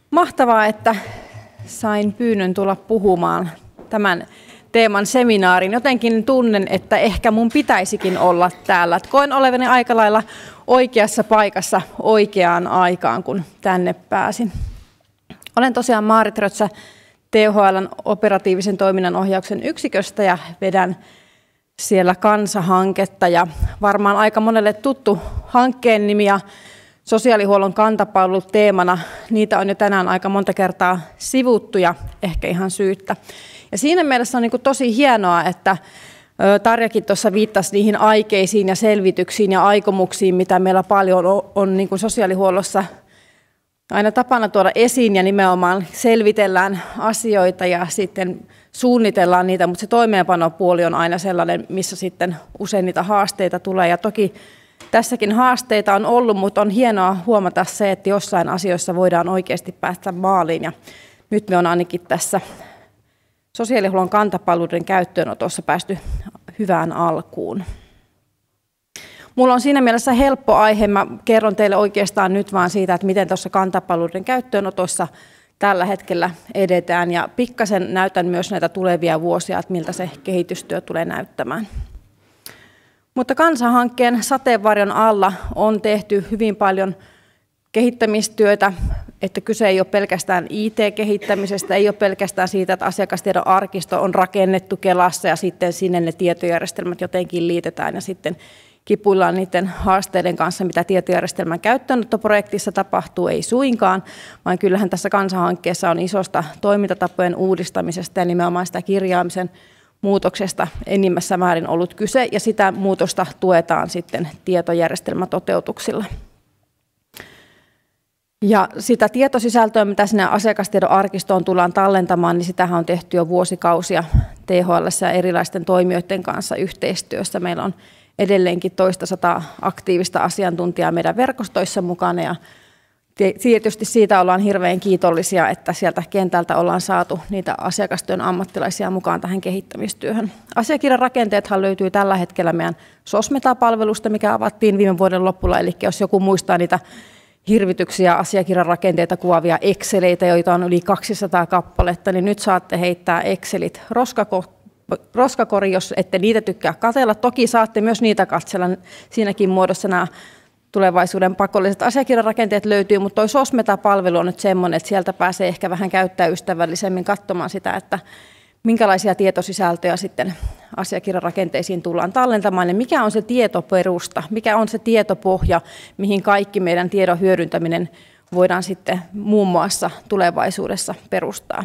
Mahtavaa, että sain pyynnön tulla puhumaan tämän teeman seminaarin. Jotenkin tunnen, että ehkä mun pitäisikin olla täällä. Koen olevani aika lailla oikeassa paikassa oikeaan aikaan, kun tänne pääsin. Olen tosiaan Maarit Rötsä THL:n operatiivisen toiminnan ohjauksen yksiköstä ja vedän siellä Kansa-hanketta. Ja varmaan aika monelle tuttu hankkeen nimi ja sosiaalihuollon kantapalvelut teemana. Niitä on jo tänään aika monta kertaa sivuttu ja ehkä ihan syyttä. Ja siinä mielessä on niin kuin tosi hienoa, että Tarjakin tuossa viittasi niihin aikeisiin ja selvityksiin ja aikomuksiin, mitä meillä paljon on niin kuin sosiaalihuollossa aina tapana tuoda esiin ja nimenomaan selvitellään asioita ja sitten suunnitellaan niitä, mutta se toimeenpanopuoli on aina sellainen, missä sitten usein niitä haasteita tulee. Ja toki tässäkin haasteita on ollut, mutta on hienoa huomata se, että jossain asioissa voidaan oikeasti päästä maaliin. Ja nyt me on ainakin tässä sosiaalihuollon kantapalveluiden käyttöönotossa päästy hyvään alkuun. Mulla on siinä mielessä helppo aihe. Mä kerron teille oikeastaan nyt vaan siitä, että miten tuossa kantapalveluiden käyttöönotossa tällä hetkellä edetään. Ja pikkasen näytän myös näitä tulevia vuosia, että miltä se kehitystyö tulee näyttämään. Mutta Kansa-hankkeen sateenvarjon alla on tehty hyvin paljon kehittämistyötä, että kyse ei ole pelkästään IT-kehittämisestä, ei ole pelkästään siitä, että asiakastiedon arkisto on rakennettu Kelassa ja sitten sinne ne tietojärjestelmät jotenkin liitetään ja sitten kipuillaan niiden haasteiden kanssa, mitä tietojärjestelmän käyttöönottoprojektissa tapahtuu, ei suinkaan, vaan kyllähän tässä Kansa-hankkeessa on isosta toimintatapojen uudistamisesta ja nimenomaan sitä kirjaamisen muutoksesta enimmässä määrin ollut kyse, ja sitä muutosta tuetaan sitten tietojärjestelmätoteutuksilla. Ja sitä tietosisältöä, mitä sinne asiakastiedon arkistoon tullaan tallentamaan, niin sitähän on tehty jo vuosikausia THL:ssä ja erilaisten toimijoiden kanssa yhteistyössä. Meillä on edelleenkin toista 100 aktiivista asiantuntijaa meidän verkostoissa mukana, ja tietysti siitä ollaan hirveän kiitollisia, että sieltä kentältä ollaan saatu niitä asiakastyön ammattilaisia mukaan tähän kehittämistyöhön. Asiakirjan rakenteethan löytyy tällä hetkellä meidän SOSMETA-palvelusta, mikä avattiin viime vuoden lopulla, eli jos joku muistaa niitä hirvityksiä asiakirjan rakenteita kuvaavia Exceleitä, joita on yli 200 kappaletta, niin nyt saatte heittää Excelit roskakori, jos ette niitä tykkää katsella. Toki saatte myös niitä katsella, siinäkin muodossa nämä tulevaisuuden pakolliset asiakirjarakenteet löytyy, mutta tuo SOSMETA-palvelu on nyt semmoinen, että sieltä pääsee ehkä vähän käyttäjäystävällisemmin katsomaan sitä, että minkälaisia tietosisältöjä sitten asiakirjarakenteisiin tullaan tallentamaan ja mikä on se tietoperusta, mikä on se tietopohja, mihin kaikki meidän tiedon hyödyntäminen voidaan sitten muun muassa tulevaisuudessa perustaa.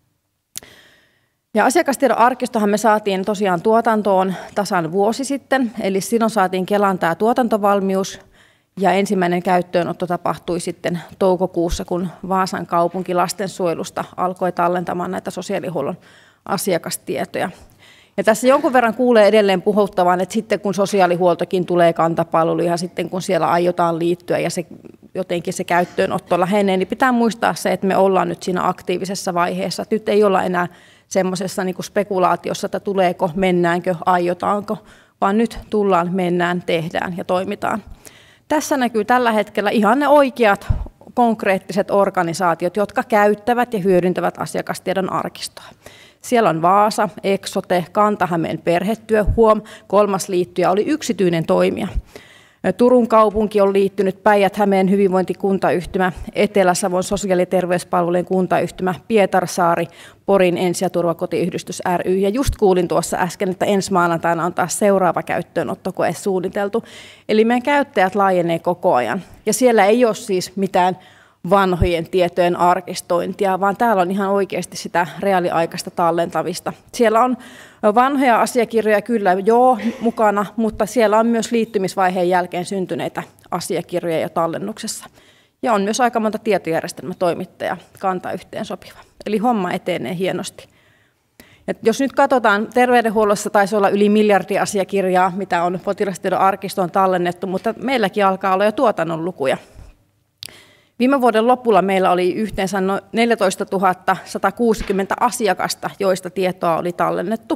Ja asiakastiedon arkistohan me saatiin tosiaan tuotantoon tasan vuosi sitten, eli silloin saatiin Kelan tämä tuotantovalmius, ja ensimmäinen käyttöönotto tapahtui sitten toukokuussa, kun Vaasan kaupunki lastensuojelusta alkoi tallentamaan näitä sosiaalihuollon asiakastietoja. Ja tässä jonkun verran kuulee edelleen puhuttavan, että sitten kun sosiaalihuoltokin tulee kantapalveluihin ja sitten kun siellä aiotaan liittyä ja se, jotenkin se käyttöönotto lähenee, niin pitää muistaa se, että me ollaan nyt siinä aktiivisessa vaiheessa. Nyt ei olla enää semmoisessa niin kuin spekulaatiossa, että tuleeko, mennäänkö, aiotaanko, vaan nyt tullaan, mennään, tehdään ja toimitaan. Tässä näkyy tällä hetkellä ihan ne oikeat konkreettiset organisaatiot, jotka käyttävät ja hyödyntävät asiakastiedon arkistoa. Siellä on Vaasa, Eksote, Kanta-Hämeen perhetyö, kolmas liittyjä oli yksityinen toimija. Turun kaupunki on liittynyt, Päijät-Hämeen hyvinvointikuntayhtymä, Etelä-Savon sosiaali- ja terveyspalvelujen kuntayhtymä, Pietarsaari, Porin ensi- ja turvakotiyhdistys ry. Ja just kuulin tuossa äsken, että ensi maanantaina on taas seuraava käyttöönottokoe suunniteltu. Eli meidän käyttäjät laajenee koko ajan. Ja siellä ei ole siis mitään vanhojen tietojen arkistointia, vaan täällä on ihan oikeasti sitä reaaliaikaista tallentamista. Siellä on vanhoja asiakirjoja kyllä joo mukana, mutta siellä on myös liittymisvaiheen jälkeen syntyneitä asiakirjoja jo tallennuksessa. Ja on myös aika monta tietojärjestelmätoimittajaa kanta yhteen sopiva. Eli homma etenee hienosti. Ja jos nyt katsotaan, terveydenhuollossa taisi olla yli 1 miljardi asiakirjaa, mitä on potilastiedon arkistoon tallennettu, mutta meilläkin alkaa olla jo tuotannon lukuja. Viime vuoden lopulla meillä oli yhteensä noin 14 160 asiakasta, joista tietoa oli tallennettu.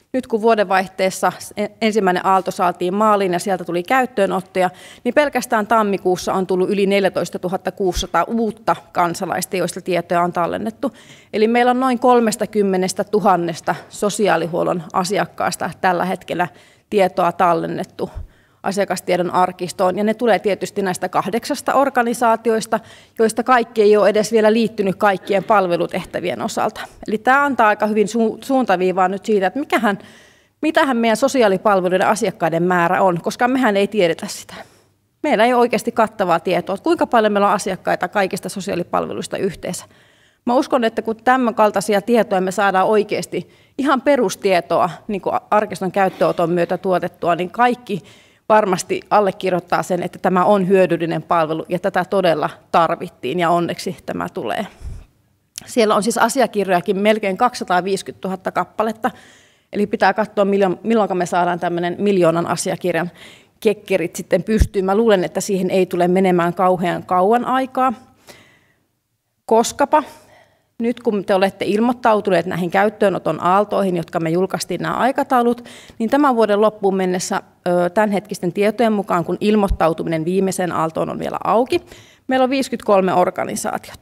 Nyt kun vuodenvaihteessa ensimmäinen aalto saatiin maaliin ja sieltä tuli käyttöönottoja, niin pelkästään tammikuussa on tullut yli 14 600 uutta kansalaista, joista tietoja on tallennettu. Eli meillä on noin 30 000 sosiaalihuollon asiakkaasta tällä hetkellä tietoa tallennettu asiakastiedon arkistoon, ja ne tulee tietysti näistä 8 organisaatioista, joista kaikki ei ole edes vielä liittynyt kaikkien palvelutehtävien osalta. Eli tämä antaa aika hyvin suuntaviivaa nyt siitä, että mitähän meidän sosiaalipalveluiden asiakkaiden määrä on, koska mehän ei tiedetä sitä. Meillä ei ole oikeasti kattavaa tietoa, että kuinka paljon meillä on asiakkaita kaikista sosiaalipalveluista yhteensä. Mä uskon, että kun tämän kaltaisia tietoja me saadaan oikeasti ihan perustietoa, niin kuin arkiston käyttöönoton myötä tuotettua, niin kaikki varmasti allekirjoittaa sen, että tämä on hyödyllinen palvelu ja tätä todella tarvittiin ja onneksi tämä tulee. Siellä on siis asiakirjojakin melkein 250 000 kappaletta, eli pitää katsoa milloin me saadaan tämmöinen 1 miljoonan asiakirjan kekkerit sitten pystyyn. Mä luulen, että siihen ei tule menemään kauhean kauan aikaa, koskapa nyt kun te olette ilmoittautuneet näihin käyttöönoton aaltoihin, jotka me julkaistiin nämä aikataulut, niin tämän vuoden loppuun mennessä tämänhetkisten tietojen mukaan, kun ilmoittautuminen viimeiseen aaltoon on vielä auki, meillä on 53 organisaatiota.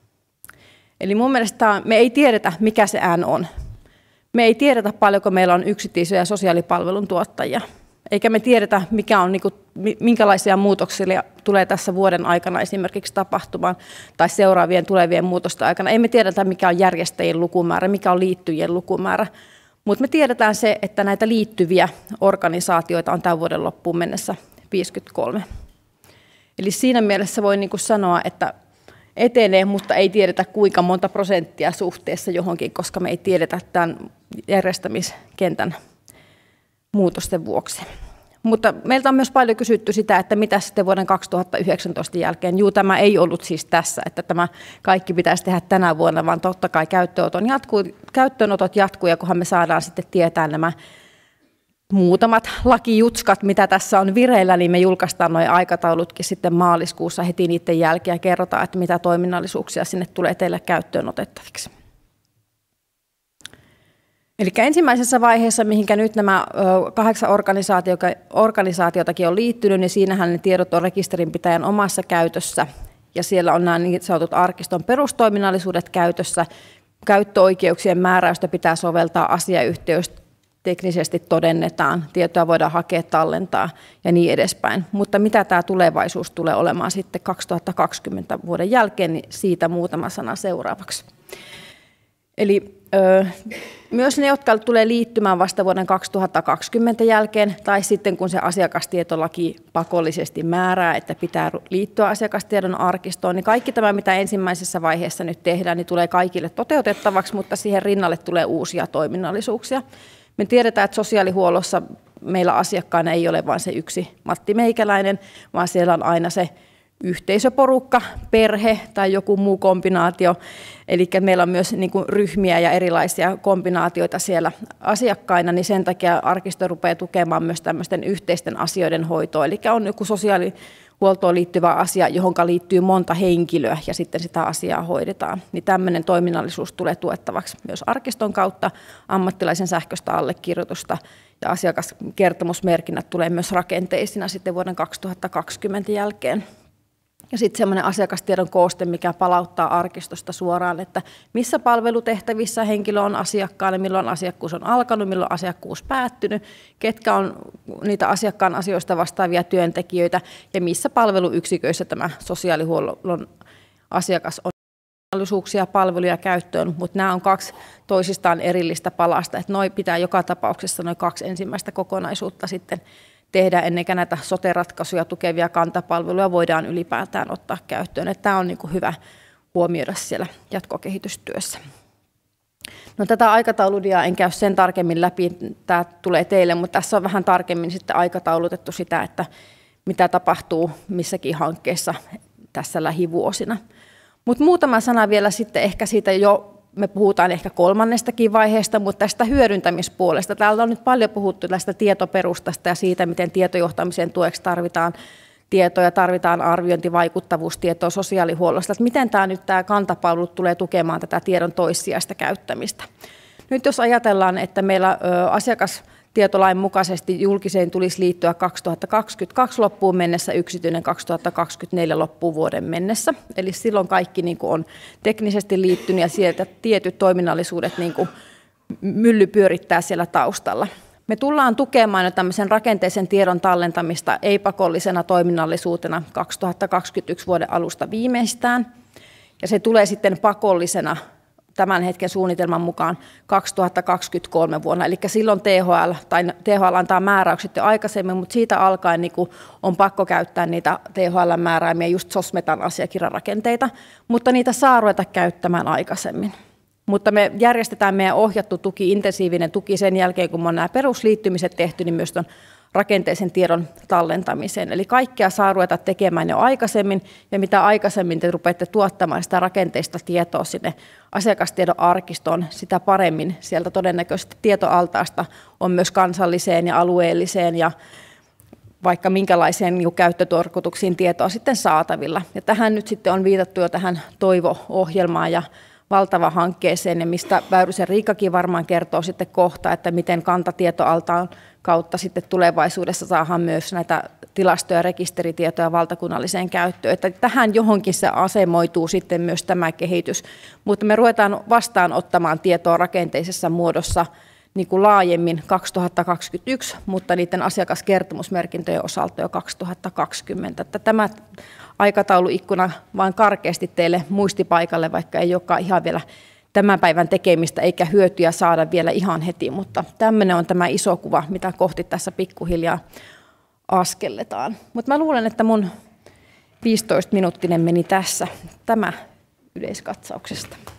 Eli mun mielestä me ei tiedetä, mikä se N on. Me ei tiedetä, paljonko meillä on yksityisiä sosiaalipalvelun tuottajia. Eikä me tiedetä, minkälaisia muutoksia tulee tässä vuoden aikana esimerkiksi tapahtumaan tai seuraavien tulevien muutosten aikana. Ei me tiedetä, mikä on järjestäjien lukumäärä, mikä on liittyjien lukumäärä, mutta me tiedetään se, että näitä liittyviä organisaatioita on tämän vuoden loppuun mennessä 53. Eli siinä mielessä voi sanoa, että etenee, mutta ei tiedetä kuinka monta prosenttia suhteessa johonkin, koska me ei tiedetä tämän järjestämiskentän muutosten vuoksi. Mutta meiltä on myös paljon kysytty sitä, että mitä sitten vuoden 2019 jälkeen. Tämä ei ollut siis tässä, että tämä kaikki pitäisi tehdä tänä vuonna, vaan totta kai käyttöönotot jatkuu, ja kunhan me saadaan sitten tietää nämä muutamat lakijutskat, mitä tässä on vireillä, niin me julkaistaan nuo aikataulutkin sitten maaliskuussa heti niiden jälkeen ja kerrotaan, että mitä toiminnallisuuksia sinne tulee teille käyttöön otettaviksi. Eli ensimmäisessä vaiheessa, mihinkä nyt nämä 8 organisaatiotakin on liittynyt, niin siinähän ne tiedot on rekisterinpitäjän omassa käytössä, ja siellä on nämä niin sanotut arkiston perustoiminnallisuudet käytössä. Käyttöoikeuksien määräystä pitää soveltaa, asiayhteys teknisesti todennetaan, tietoa voidaan hakea, tallentaa ja niin edespäin. Mutta mitä tämä tulevaisuus tulee olemaan sitten 2020 vuoden jälkeen, niin siitä muutama sana seuraavaksi. Eli myös ne, jotka tulee liittymään vasta vuoden 2020 jälkeen, tai sitten kun se asiakastietolaki pakollisesti määrää, että pitää liittyä asiakastiedon arkistoon, niin kaikki tämä, mitä ensimmäisessä vaiheessa nyt tehdään, niin tulee kaikille toteutettavaksi, mutta siihen rinnalle tulee uusia toiminnallisuuksia. Me tiedetään, että sosiaalihuollossa meillä asiakkaana ei ole vain se yksi Matti Meikäläinen, vaan siellä on aina se yhteisöporukka, perhe tai joku muu kombinaatio. Eli meillä on myös ryhmiä ja erilaisia kombinaatioita siellä asiakkaina, niin sen takia arkisto rupeaa tukemaan myös tämmöisten yhteisten asioiden hoitoa. Eli on joku sosiaalihuoltoon liittyvä asia, johon liittyy monta henkilöä ja sitten sitä asiaa hoidetaan. Niin tämmöinen toiminnallisuus tulee tuettavaksi myös arkiston kautta, ammattilaisen sähköistä allekirjoitusta ja asiakaskertomusmerkinnät tulee myös rakenteisina sitten vuoden 2020 jälkeen. Ja sitten semmoinen asiakastiedon kooste, mikä palauttaa arkistosta suoraan, että missä palvelutehtävissä henkilö on asiakkaana, milloin asiakkuus on alkanut, milloin asiakkuus päättynyt, ketkä on niitä asiakkaan asioista vastaavia työntekijöitä ja missä palveluyksiköissä tämä sosiaalihuollon asiakas on mahdollisuuksia palveluja käyttöön, mutta nämä on 2 toisistaan erillistä palasta, että noi pitää joka tapauksessa noin 2 ensimmäistä kokonaisuutta sitten tehdä ennen kuin näitä sote-ratkaisuja tukevia kantapalveluja voidaan ylipäätään ottaa käyttöön. Että tämä on hyvä huomioida siellä jatkokehitystyössä. No, tätä aikatauludia en käy sen tarkemmin läpi, tämä tulee teille, mutta tässä on vähän tarkemmin sitten aikataulutettu sitä, että mitä tapahtuu missäkin hankkeessa tässä lähivuosina. Mutta muutama sana vielä sitten ehkä siitä me puhutaan ehkä 3. vaiheesta, mutta tästä hyödyntämispuolesta. Täällä on nyt paljon puhuttu tästä tietoperustasta ja siitä, miten tietojohtamisen tueksi tarvitaan tietoja, tarvitaan arviointivaikuttavuustietoa sosiaalihuollosta. Että miten tämä kantapalvelut tulee tukemaan tätä tiedon toissijaista käyttämistä. Nyt jos ajatellaan, että meillä asiakastietolain mukaisesti julkiseen tulisi liittyä 2022 loppuun mennessä, yksityinen 2024 loppuun vuoden mennessä. Eli silloin kaikki niin kuin on teknisesti liittynyt ja sieltä tietyt toiminnallisuudet niin kuin mylly pyörittää siellä taustalla. Me tullaan tukemaan jo tämmöisen rakenteisen tiedon tallentamista ei-pakollisena toiminnallisuutena 2021 vuoden alusta viimeistään. Ja se tulee sitten pakollisena tämän hetken suunnitelman mukaan 2023 vuonna. Eli silloin THL antaa määräykset jo aikaisemmin, mutta siitä alkaen niin on pakko käyttää niitä THL-määräämiä just SOSMETan asiakirjarakenteita, mutta niitä saa ruveta käyttämään aikaisemmin. Mutta me järjestetään meidän ohjattu tuki, intensiivinen tuki sen jälkeen, kun me on nämä perusliittymiset tehty, niin myös tuon rakenteisen tiedon tallentamiseen. Eli kaikkea saa ruveta tekemään jo aikaisemmin, ja mitä aikaisemmin te rupeatte tuottamaan sitä rakenteista tietoa sinne asiakastiedon arkistoon, sitä paremmin sieltä todennäköisesti tietoaltaasta on myös kansalliseen ja alueelliseen ja vaikka minkälaiseen käyttötarkoituksiin tietoa sitten saatavilla. Ja tähän nyt sitten on viitattu jo tähän Toivo-ohjelmaan ja valtava hankkeeseen, ja mistä Väyrysen Riikkakin varmaan kertoo sitten kohta, että miten kantatietoaltaan kautta sitten tulevaisuudessa saadaan myös näitä tilasto- ja rekisteritietoja valtakunnalliseen käyttöön. Että tähän johonkin se asemoituu sitten myös tämä kehitys, mutta me ruvetaan vastaanottamaan tietoa rakenteisessa muodossa niin kuin laajemmin 2021, mutta niiden asiakaskertomusmerkintöjen osalta jo 2020. Että tämä aikatauluikkuna vain karkeasti teille muistipaikalle, vaikka ei olekaan ihan vielä tämän päivän tekemistä eikä hyötyä saada vielä ihan heti, mutta tämmöinen on tämä iso kuva, mitä kohti tässä pikkuhiljaa askelletaan. Mutta mä luulen, että mun 15-minuuttinen meni tässä tämä yleiskatsauksesta.